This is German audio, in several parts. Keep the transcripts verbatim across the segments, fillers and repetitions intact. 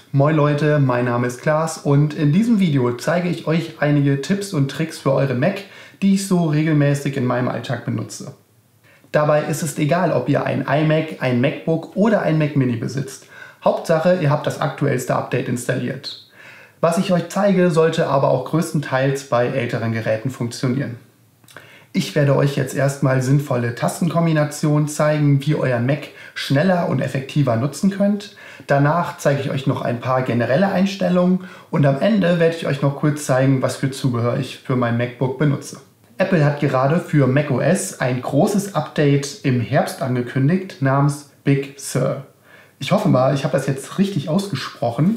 Moin Leute, mein Name ist Klaas und in diesem Video zeige ich euch einige Tipps und Tricks für euren Mac, die ich so regelmäßig in meinem Alltag benutze. Dabei ist es egal, ob ihr ein iMac, ein MacBook oder ein Mac Mini besitzt. Hauptsache, ihr habt das aktuellste Update installiert. Was ich euch zeige, sollte aber auch größtenteils bei älteren Geräten funktionieren. Ich werde euch jetzt erstmal sinnvolle Tastenkombinationen zeigen, wie ihr euren Mac schneller und effektiver nutzen könnt. Danach zeige ich euch noch ein paar generelle Einstellungen und am Ende werde ich euch noch kurz zeigen, was für Zubehör ich für mein MacBook benutze. Apple hat gerade für macOS ein großes Update im Herbst angekündigt namens Big Sur. Ich hoffe mal, ich habe das jetzt richtig ausgesprochen.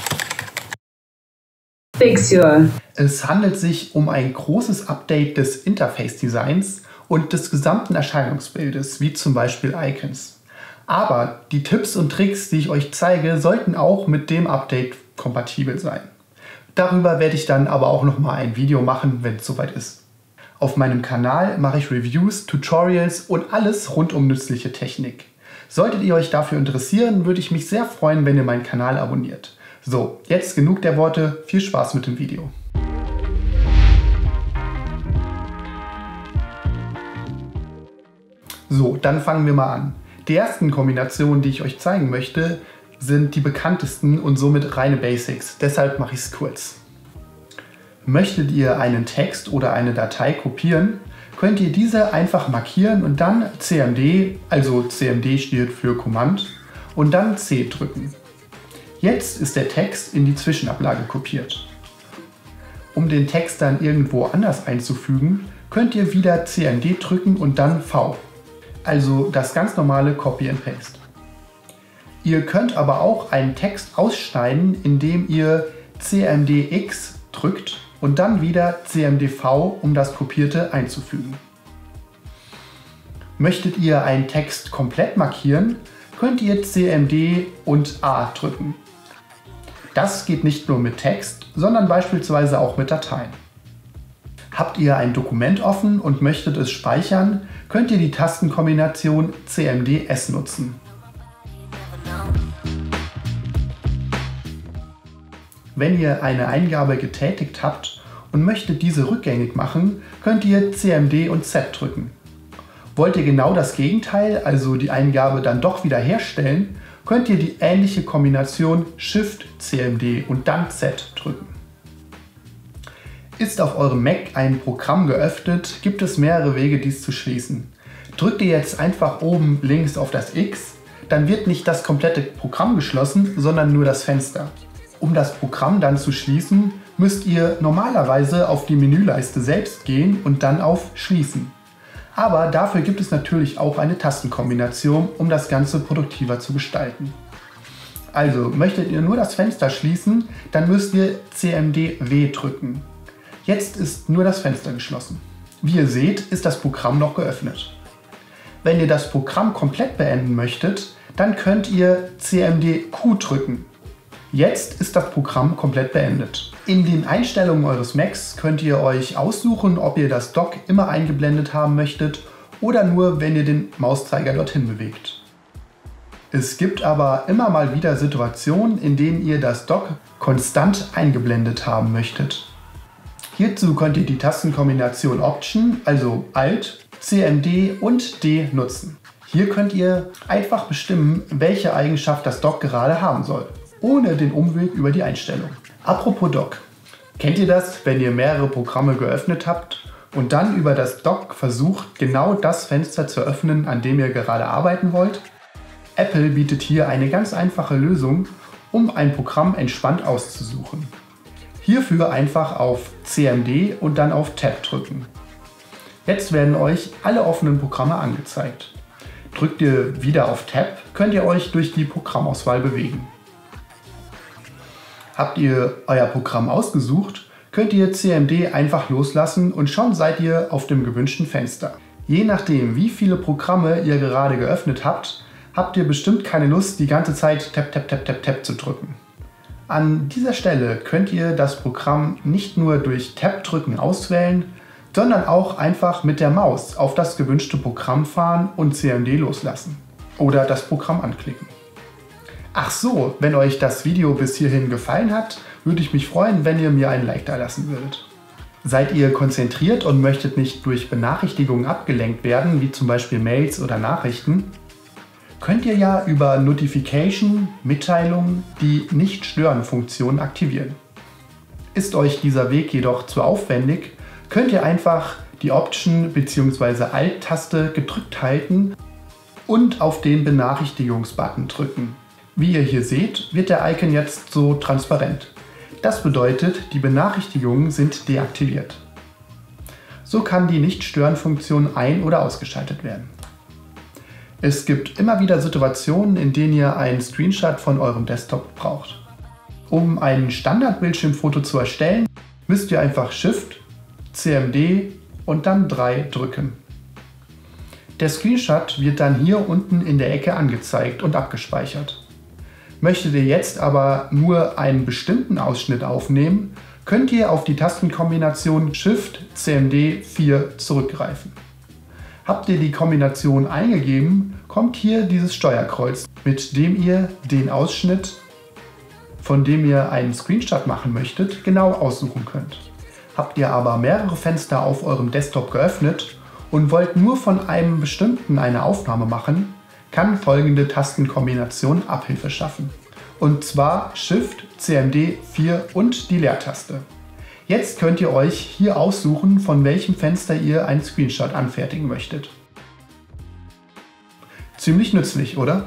Big Sur. Es handelt sich um ein großes Update des Interface-Designs und des gesamten Erscheinungsbildes, wie zum Beispiel Icons. Aber die Tipps und Tricks, die ich euch zeige, sollten auch mit dem Update kompatibel sein. Darüber werde ich dann aber auch nochmal ein Video machen, wenn es soweit ist. Auf meinem Kanal mache ich Reviews, Tutorials und alles rund um nützliche Technik. Solltet ihr euch dafür interessieren, würde ich mich sehr freuen, wenn ihr meinen Kanal abonniert. So, jetzt genug der Worte, viel Spaß mit dem Video. So, dann fangen wir mal an. Die ersten Kombinationen, die ich euch zeigen möchte, sind die bekanntesten und somit reine Basics. Deshalb mache ich es kurz. Möchtet ihr einen Text oder eine Datei kopieren, könnt ihr diese einfach markieren und dann C M D, also C M D steht für Command, und dann C drücken. Jetzt ist der Text in die Zwischenablage kopiert. Um den Text dann irgendwo anders einzufügen, könnt ihr wieder C M D drücken und dann V. Also das ganz normale Copy and Paste. Ihr könnt aber auch einen Text ausschneiden, indem ihr C M D X drückt und dann wieder C M D V, um das Kopierte einzufügen. Möchtet ihr einen Text komplett markieren, könnt ihr C M D und A drücken. Das geht nicht nur mit Text, sondern beispielsweise auch mit Dateien. Habt ihr ein Dokument offen und möchtet es speichern, könnt ihr die Tastenkombination C M D S nutzen. Wenn ihr eine Eingabe getätigt habt und möchtet diese rückgängig machen, könnt ihr C M D und Z drücken. Wollt ihr genau das Gegenteil, also die Eingabe dann doch wieder herstellen, könnt ihr die ähnliche Kombination Shift C M D und dann Z drücken. Ist auf eurem Mac ein Programm geöffnet, gibt es mehrere Wege, dies zu schließen. Drückt ihr jetzt einfach oben links auf das X, dann wird nicht das komplette Programm geschlossen, sondern nur das Fenster. Um das Programm dann zu schließen, müsst ihr normalerweise auf die Menüleiste selbst gehen und dann auf Schließen. Aber dafür gibt es natürlich auch eine Tastenkombination, um das Ganze produktiver zu gestalten. Also möchtet ihr nur das Fenster schließen, dann müsst ihr C M D W drücken. Jetzt ist nur das Fenster geschlossen. Wie ihr seht, ist das Programm noch geöffnet. Wenn ihr das Programm komplett beenden möchtet, dann könnt ihr C M D Q drücken. Jetzt ist das Programm komplett beendet. In den Einstellungen eures Macs könnt ihr euch aussuchen, ob ihr das Dock immer eingeblendet haben möchtet oder nur, wenn ihr den Mauszeiger dorthin bewegt. Es gibt aber immer mal wieder Situationen, in denen ihr das Dock konstant eingeblendet haben möchtet. Hierzu könnt ihr die Tastenkombination Option, also Alt, C M D und D nutzen. Hier könnt ihr einfach bestimmen, welche Eigenschaft das Dock gerade haben soll, ohne den Umweg über die Einstellung. Apropos Dock. Kennt ihr das, wenn ihr mehrere Programme geöffnet habt und dann über das Dock versucht, genau das Fenster zu öffnen, an dem ihr gerade arbeiten wollt? Apple bietet hier eine ganz einfache Lösung, um ein Programm entspannt auszusuchen. Hierfür einfach auf C M D und dann auf Tab drücken. Jetzt werden euch alle offenen Programme angezeigt. Drückt ihr wieder auf Tab, könnt ihr euch durch die Programmauswahl bewegen. Habt ihr euer Programm ausgesucht, könnt ihr C M D einfach loslassen und schon seid ihr auf dem gewünschten Fenster. Je nachdem, wie viele Programme ihr gerade geöffnet habt, habt ihr bestimmt keine Lust, die ganze Zeit Tab, Tab, Tab, Tab, Tab zu drücken. An dieser Stelle könnt ihr das Programm nicht nur durch Tab drücken auswählen, sondern auch einfach mit der Maus auf das gewünschte Programm fahren und C M D loslassen oder das Programm anklicken. Ach so, wenn euch das Video bis hierhin gefallen hat, würde ich mich freuen, wenn ihr mir einen Like da lassen würdet. Seid ihr konzentriert und möchtet nicht durch Benachrichtigungen abgelenkt werden, wie zum Beispiel Mails oder Nachrichten, könnt ihr ja über Notification, Mitteilungen, die Nicht-Stören-Funktion aktivieren. Ist euch dieser Weg jedoch zu aufwendig, könnt ihr einfach die Option bzw. Alt-Taste gedrückt halten und auf den Benachrichtigungsbutton drücken. Wie ihr hier seht, wird der Icon jetzt so transparent. Das bedeutet, die Benachrichtigungen sind deaktiviert. So kann die Nicht-Stören-Funktion ein- oder ausgeschaltet werden. Es gibt immer wieder Situationen, in denen ihr einen Screenshot von eurem Desktop braucht. Um ein Standard-Bildschirmfoto zu erstellen, müsst ihr einfach Shift, C M D und dann drei drücken. Der Screenshot wird dann hier unten in der Ecke angezeigt und abgespeichert. Möchtet ihr jetzt aber nur einen bestimmten Ausschnitt aufnehmen, könnt ihr auf die Tastenkombination Shift C M D vier zurückgreifen. Habt ihr die Kombination eingegeben, kommt hier dieses Steuerkreuz, mit dem ihr den Ausschnitt, von dem ihr einen Screenshot machen möchtet, genau aussuchen könnt. Habt ihr aber mehrere Fenster auf eurem Desktop geöffnet und wollt nur von einem bestimmten eine Aufnahme machen, kann folgende Tastenkombination Abhilfe schaffen. Und zwar Shift, C M D vier und die Leertaste. Jetzt könnt ihr euch hier aussuchen, von welchem Fenster ihr einen Screenshot anfertigen möchtet. Ziemlich nützlich, oder?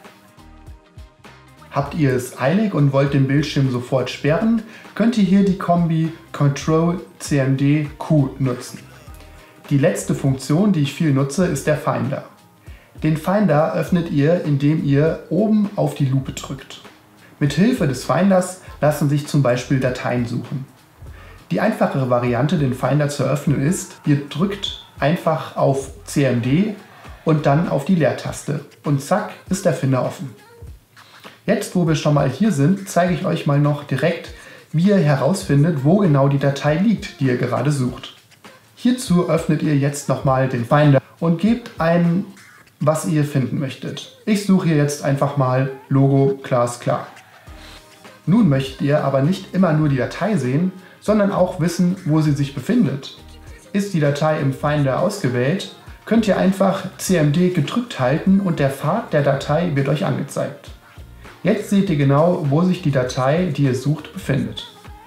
Habt ihr es eilig und wollt den Bildschirm sofort sperren, könnt ihr hier die Kombi Control C M D Q nutzen. Die letzte Funktion, die ich viel nutze, ist der Finder. Den Finder öffnet ihr, indem ihr oben auf die Lupe drückt. Mit Hilfe des Finders lassen sich zum Beispiel Dateien suchen. Die einfachere Variante, den Finder zu öffnen, ist, ihr drückt einfach auf C M D und dann auf die Leertaste und zack ist der Finder offen. Jetzt, wo wir schon mal hier sind, zeige ich euch mal noch direkt, wie ihr herausfindet, wo genau die Datei liegt, die ihr gerade sucht. Hierzu öffnet ihr jetzt nochmal den Finder und gebt ein, was ihr finden möchtet. Ich suche hier jetzt einfach mal Logo glasklar. Nun möchtet ihr aber nicht immer nur die Datei sehen, sondern auch wissen, wo sie sich befindet. Ist die Datei im Finder ausgewählt, könnt ihr einfach C M D gedrückt halten und der Pfad der Datei wird euch angezeigt. Jetzt seht ihr genau, wo sich die Datei, die ihr sucht, befindet.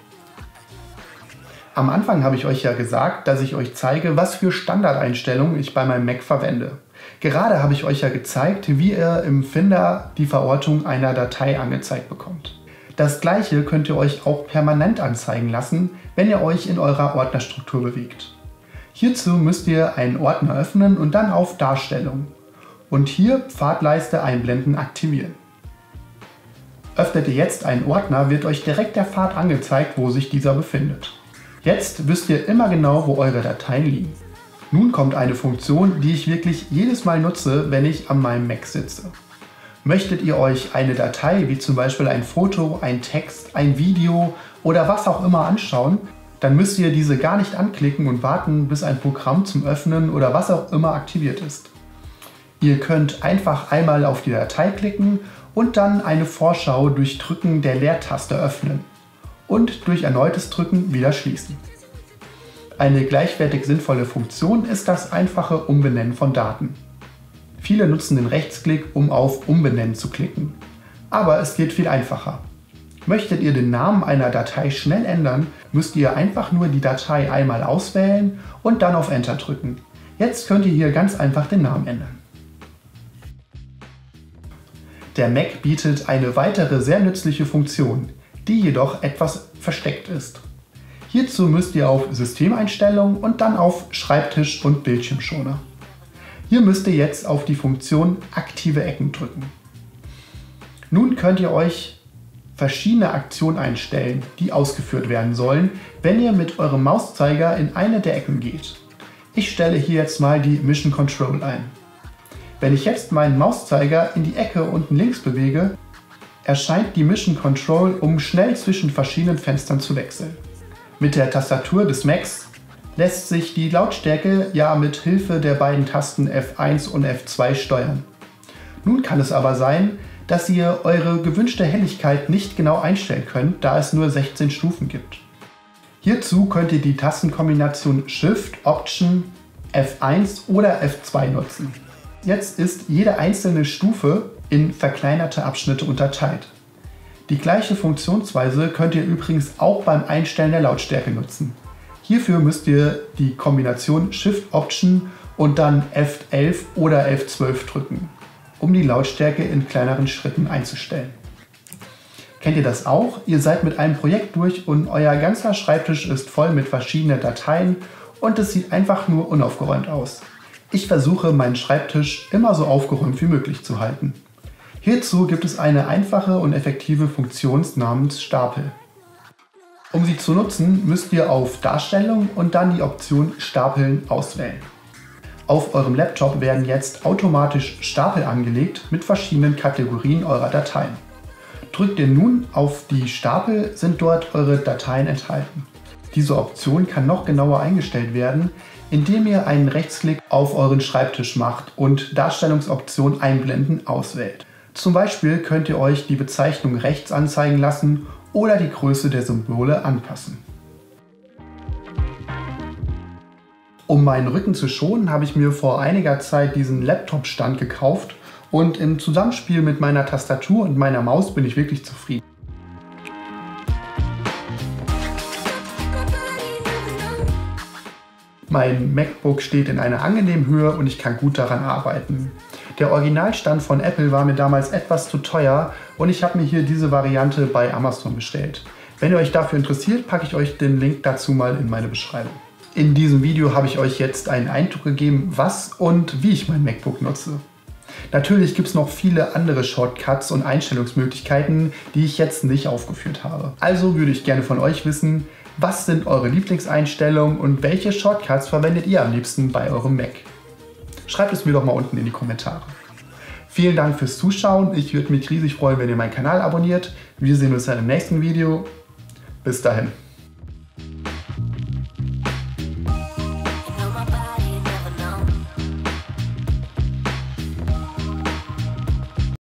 Am Anfang habe ich euch ja gesagt, dass ich euch zeige, was für Standardeinstellungen ich bei meinem Mac verwende. Gerade habe ich euch ja gezeigt, wie ihr im Finder die Verortung einer Datei angezeigt bekommt. Das gleiche könnt ihr euch auch permanent anzeigen lassen, wenn ihr euch in eurer Ordnerstruktur bewegt. Hierzu müsst ihr einen Ordner öffnen und dann auf Darstellung und hier Pfadleiste einblenden aktivieren. Öffnet ihr jetzt einen Ordner, wird euch direkt der Pfad angezeigt, wo sich dieser befindet. Jetzt wisst ihr immer genau, wo eure Dateien liegen. Nun kommt eine Funktion, die ich wirklich jedes Mal nutze, wenn ich an meinem Mac sitze. Möchtet ihr euch eine Datei, wie zum Beispiel ein Foto, ein Text, ein Video oder was auch immer anschauen, dann müsst ihr diese gar nicht anklicken und warten, bis ein Programm zum Öffnen oder was auch immer aktiviert ist. Ihr könnt einfach einmal auf die Datei klicken und dann eine Vorschau durch Drücken der Leertaste öffnen und durch erneutes Drücken wieder schließen. Eine gleichwertig sinnvolle Funktion ist das einfache Umbenennen von Daten. Viele nutzen den Rechtsklick, um auf Umbenennen zu klicken. Aber es geht viel einfacher. Möchtet ihr den Namen einer Datei schnell ändern, müsst ihr einfach nur die Datei einmal auswählen und dann auf Enter drücken. Jetzt könnt ihr hier ganz einfach den Namen ändern. Der Mac bietet eine weitere sehr nützliche Funktion, die jedoch etwas versteckt ist. Hierzu müsst ihr auf Systemeinstellungen und dann auf Schreibtisch und Bildschirmschoner. Hier müsst ihr jetzt auf die Funktion Aktive Ecken drücken. Nun könnt ihr euch verschiedene Aktionen einstellen, die ausgeführt werden sollen, wenn ihr mit eurem Mauszeiger in eine der Ecken geht. Ich stelle hier jetzt mal die Mission Control ein. Wenn ich jetzt meinen Mauszeiger in die Ecke unten links bewege, erscheint die Mission Control, um schnell zwischen verschiedenen Fenstern zu wechseln. Mit der Tastatur des Macs lässt sich die Lautstärke ja mit Hilfe der beiden Tasten F eins und F zwei steuern. Nun kann es aber sein, dass ihr eure gewünschte Helligkeit nicht genau einstellen könnt, da es nur sechzehn Stufen gibt. Hierzu könnt ihr die Tastenkombination Shift, Option, F eins oder F zwei nutzen. Jetzt ist jede einzelne Stufe in verkleinerte Abschnitte unterteilt. Die gleiche Funktionsweise könnt ihr übrigens auch beim Einstellen der Lautstärke nutzen. Hierfür müsst ihr die Kombination Shift, Option und dann F elf oder F zwölf drücken, um die Lautstärke in kleineren Schritten einzustellen. Kennt ihr das auch? Ihr seid mit einem Projekt durch und euer ganzer Schreibtisch ist voll mit verschiedenen Dateien und es sieht einfach nur unaufgeräumt aus. Ich versuche, meinen Schreibtisch immer so aufgeräumt wie möglich zu halten. Hierzu gibt es eine einfache und effektive Funktion namens Stapel. Um sie zu nutzen, müsst ihr auf Darstellung und dann die Option Stapeln auswählen. Auf eurem Laptop werden jetzt automatisch Stapel angelegt mit verschiedenen Kategorien eurer Dateien. Drückt ihr nun auf die Stapel, sind dort eure Dateien enthalten. Diese Option kann noch genauer eingestellt werden, indem ihr einen Rechtsklick auf euren Schreibtisch macht und Darstellungsoption Einblenden auswählt. Zum Beispiel könnt ihr euch die Bezeichnung rechts anzeigen lassen oder die Größe der Symbole anpassen. Um meinen Rücken zu schonen, habe ich mir vor einiger Zeit diesen Laptop-Stand gekauft und im Zusammenspiel mit meiner Tastatur und meiner Maus bin ich wirklich zufrieden. Mein MacBook steht in einer angenehmen Höhe und ich kann gut daran arbeiten. Der Originalstand von Apple war mir damals etwas zu teuer und ich habe mir hier diese Variante bei Amazon bestellt. Wenn ihr euch dafür interessiert, packe ich euch den Link dazu mal in meine Beschreibung. In diesem Video habe ich euch jetzt einen Eindruck gegeben, was und wie ich mein MacBook nutze. Natürlich gibt es noch viele andere Shortcuts und Einstellungsmöglichkeiten, die ich jetzt nicht aufgeführt habe. Also würde ich gerne von euch wissen, was sind eure Lieblingseinstellungen und welche Shortcuts verwendet ihr am liebsten bei eurem Mac? Schreibt es mir doch mal unten in die Kommentare. Vielen Dank fürs Zuschauen. Ich würde mich riesig freuen, wenn ihr meinen Kanal abonniert. Wir sehen uns dann im nächsten Video. Bis dahin.